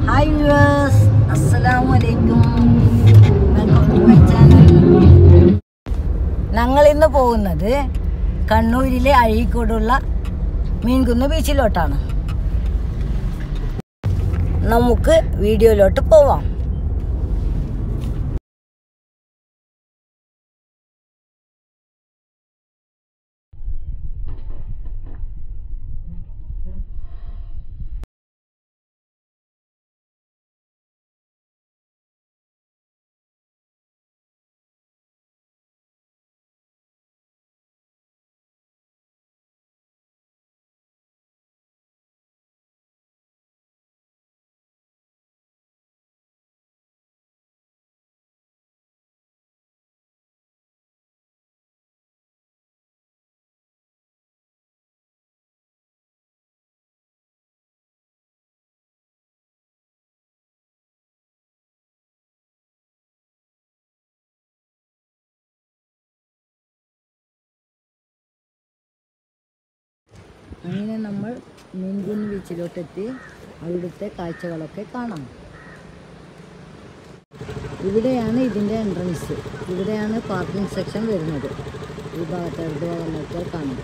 Hi viewers, Assalamualaikum. Welcome to my channel. ഞങ്ങൾ ഇന്ന് പോകുന്നത് കണ്ണൂരിലെ അഴീക്കോടുള്ള മീൻകുന്ന് ബീച്ചിലോട്ടാണ്. നമുക്ക് വീഡിയോയിലോട്ട് പോവാം. അങ്ങനെ നമ്മൾ മീൻകുന്ന് ബീച്ചിലോട്ടെത്തി അവിടുത്തെ കാഴ്ചകളൊക്കെ കാണാം. ഇവിടെയാണ് ഇതിൻ്റെ എൻട്രൻസ്. ഇവിടെയാണ് പാർക്കിംഗ് സെക്ഷൻ വരുന്നത്. ഈ ഭാഗത്ത് ഇടത് ഭാഗം നോക്കിയാൽ കാണാം.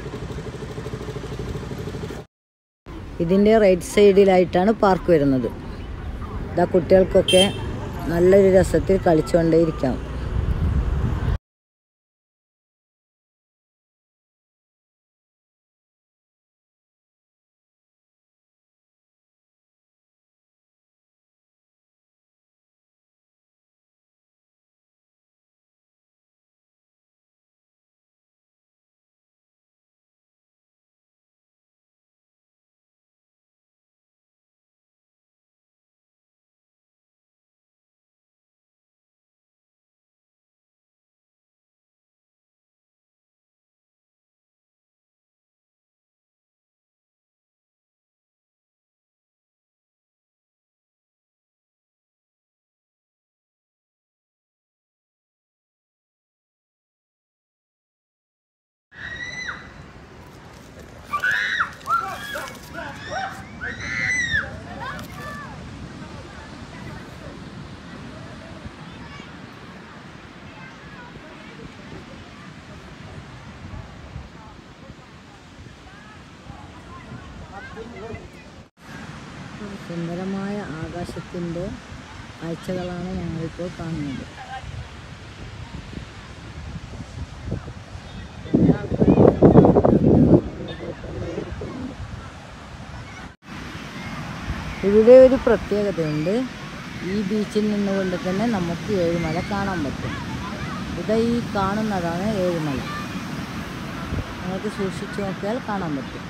ഇതിൻ്റെ റൈറ്റ് സൈഡിലായിട്ടാണ് പാർക്ക് വരുന്നത്. ഇതാ കുട്ടികൾക്കൊക്കെ നല്ലൊരു രസത്തിൽ കളിച്ചുകൊണ്ടേയിരിക്കാം. സുന്ദരമായ ആകാശത്തിൻ്റെ കാഴ്ചകളാണ് ഞങ്ങളിപ്പോൾ കാണുന്നത്. ഇവിടെ ഒരു പ്രത്യേകതയുണ്ട്. ഈ ബീച്ചിൽ നിന്നുകൊണ്ട് തന്നെ നമുക്ക് ഏഴുമല കാണാൻ പറ്റും. ഇത് ഈ കാണുന്നതാണ് ഏഴുമല. നമുക്ക് സൂക്ഷിച്ചു നോക്കിയാൽ കാണാൻ പറ്റും.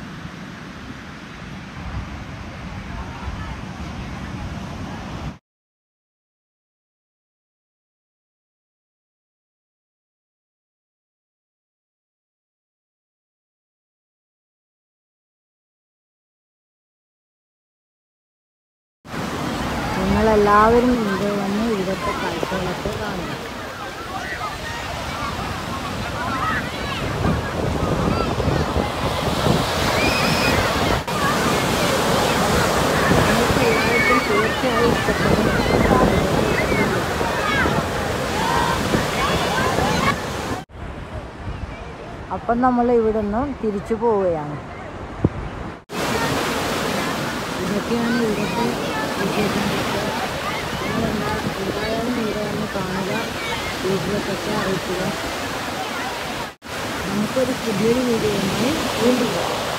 നിങ്ങളെല്ലാവരും ഇവിടെ വന്ന് ഇവിടുത്തെ കാഴ്ചകളൊക്കെ കാണുക. നിങ്ങൾക്ക് എല്ലാവർക്കും തീർച്ചയായും ഇഷ്ടപ്പെടും. അപ്പം നമ്മൾ ഇവിടെ നിന്നും തിരിച്ചു പോവുകയാണ്. ഇതൊക്കെയാണ് ഇവിടുത്തെ വിശേഷങ്ങളൊക്കെ. എന്തായാലും ഇവിടെ വന്ന് കാണുക, വീട്ടിലേക്കൊക്കെ അറിയിക്കുക. നമുക്കൊരു പുതിയൊരു വീഡിയോയുമായി വീണ്ടും